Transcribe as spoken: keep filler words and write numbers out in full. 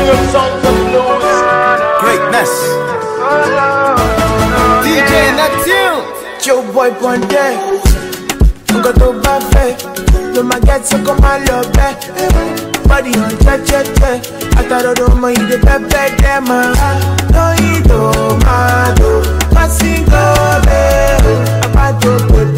Premium sounds of blues. Greatness. D J Natil. Joe boy Ponte. I'm going to buffet. Do my get so come and love it. Body on che che che. I thought I don't mind the pepe dem. No eat tomato. Passing go there. I bought to put